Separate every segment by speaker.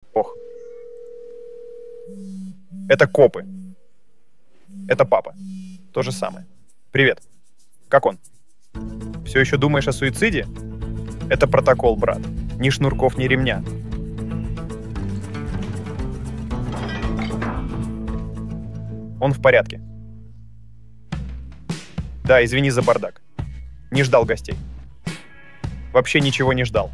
Speaker 1: Ох. Это копы. Это папа. То же самое. Привет. Как он? Все еще думаешь о суициде? Это протокол, брат. Ни шнурков, ни ремня. Он в порядке. Да, извини за бардак. Не ждал гостей. Вообще ничего не ждал.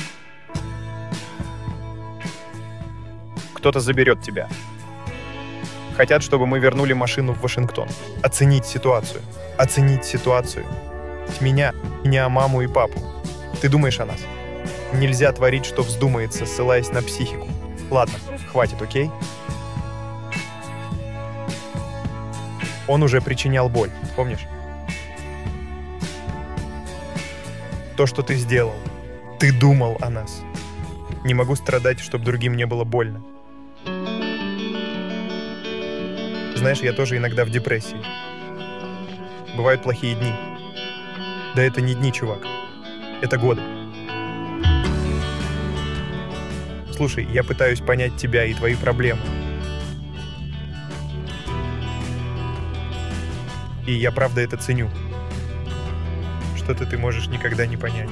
Speaker 1: Кто-то заберет тебя. Хотят, чтобы мы вернули машину в Вашингтон. Оценить ситуацию. Оценить ситуацию. Меня, маму и папу. Ты думаешь о нас? Нельзя творить, что вздумается, ссылаясь на психику. Ладно, хватит, окей? Он уже причинял боль, помнишь? То, что ты сделал. Ты думал о нас. Не могу страдать, чтобы другим не было больно. Знаешь, я тоже иногда в депрессии. Бывают плохие дни. Да это не дни, чувак. Это годы. Слушай, я пытаюсь понять тебя и твои проблемы. И я правда это ценю. Что-то ты можешь никогда не понять.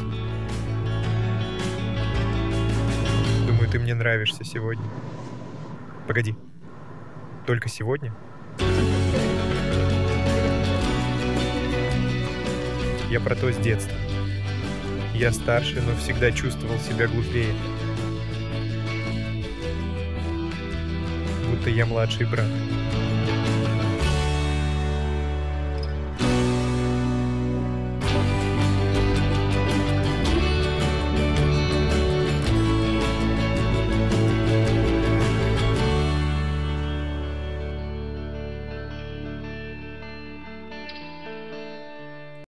Speaker 1: Думаю, ты мне нравишься сегодня. Погоди. Только сегодня? Я про то с детства. Я старше, но всегда чувствовал себя глупее. Будто я младший брат.